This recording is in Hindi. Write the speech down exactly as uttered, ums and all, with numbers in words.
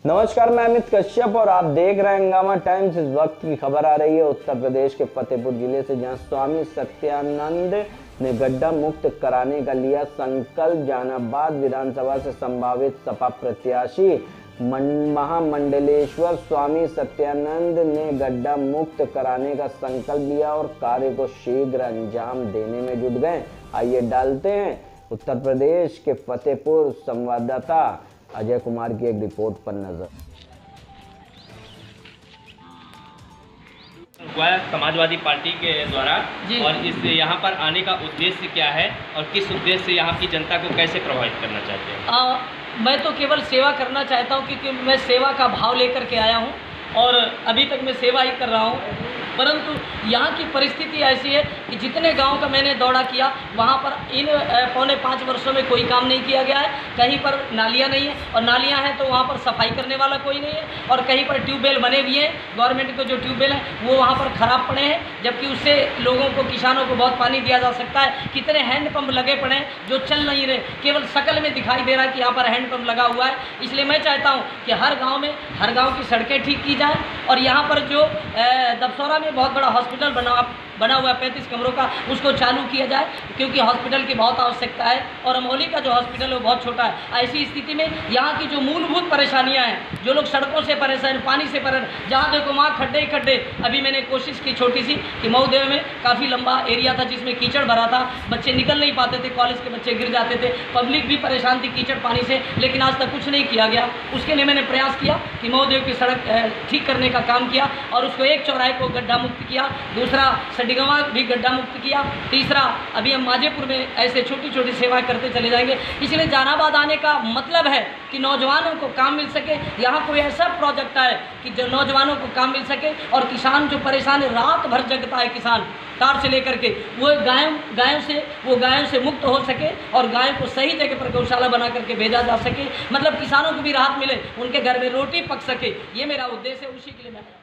नमस्कार, मैं अमित कश्यप और आप देख रहे हैं हंगामा टाइम्स। इस वक्त की खबर आ रही है उत्तर प्रदेश के फतेहपुर जिले से, जहां स्वामी सत्यानंद ने गड्ढा मुक्त कराने का लिया संकल्प। जहानाबाद विधानसभा से संभावित सपा प्रत्याशी महामंडलेश्वर स्वामी सत्यानंद ने गड्ढा मुक्त कराने का संकल्प लिया और कार्य को शीघ्र अंजाम देने में जुट गए। आइए डालते हैं उत्तर प्रदेश के फतेहपुर संवाददाता अजय कुमार की एक रिपोर्ट पर नजर। समाजवादी पार्टी के द्वारा और इस यहाँ पर आने का उद्देश्य क्या है और किस उद्देश्य से यहाँ की जनता को कैसे प्रभावित करना चाहते हैं? आ, मैं तो केवल सेवा करना चाहता हूँ, क्योंकि मैं सेवा का भाव लेकर के आया हूँ और अभी तक मैं सेवा ही कर रहा हूँ। परंतु यहाँ की परिस्थिति ऐसी है कि जितने गांव का मैंने दौरा किया वहाँ पर इन पौने पाँच वर्षों में कोई काम नहीं किया गया है। कहीं पर नालियाँ नहीं है, और नालियाँ हैं तो वहाँ पर सफाई करने वाला कोई नहीं है, और कहीं पर ट्यूबवेल बने भी हैं। गवर्नमेंट के जो ट्यूबवेल हैं वो वहाँ पर ख़राब पड़े हैं, जबकि उससे लोगों को, किसानों को बहुत पानी दिया जा सकता है। कितने हैंडपम्प लगे पड़े हैं जो चल नहीं रहे, केवल शकल में दिखाई दे रहा है कि यहाँ पर हैंडपम्प लगा हुआ है। इसलिए मैं चाहता हूँ कि हर गाँव में हर गाँव की सड़कें ठीक की जाए, और यहाँ पर जो दबसौरा में बहुत बड़ा हॉस्पिटल बना बना हुआ है पैंतीस कमरों का, उसको चालू किया जाए, क्योंकि हॉस्पिटल की बहुत आवश्यकता है। और अमोली का जो हॉस्पिटल है वो बहुत छोटा है। ऐसी स्थिति में यहाँ की जो मूलभूत परेशानियाँ हैं, जो लोग सड़कों से परेशान, पानी से परेशान, जहाँ देखो वहाँ खड्डे ही खड्डे। अभी मैंने कोशिश की छोटी सी कि महोदय में काफ़ी लंबा एरिया था जिसमें कीचड़ भरा था, बच्चे निकल नहीं पाते थे, कॉलेज के बच्चे गिर जाते थे, पब्लिक भी परेशान थी कीचड़ पानी से, लेकिन आज तक कुछ नहीं किया गया। उसके लिए मैंने प्रयास किया कि महोदय की सड़क ठीक करने का काम किया, और उसको एक चौराहे को गड्ढा मुक्त किया, दूसरा सडिगवा भी गड्ढा मुक्त किया, तीसरा अभी हम माजेपुर में ऐसे छोटी छोटी सेवाएं करते चले जाएंगे। इसलिए जहानाबाद आने का मतलब है कि नौजवानों को काम मिल सके। यहाँ कोई ऐसा प्रोजेक्ट है कि जो नौजवानों को काम मिल सके, और किसान जो परेशान है, रात भर जगता है किसान कार से लेकर के, वो गायों गायों से वो गायों से मुक्त हो सके, और गायों को सही जगह पर गौशाला बना करके भेजा जा सके। मतलब किसानों को भी राहत मिले, उनके घर में रोटी पक सके। ये मेरा उद्देश्य है, उसी के लिए मैं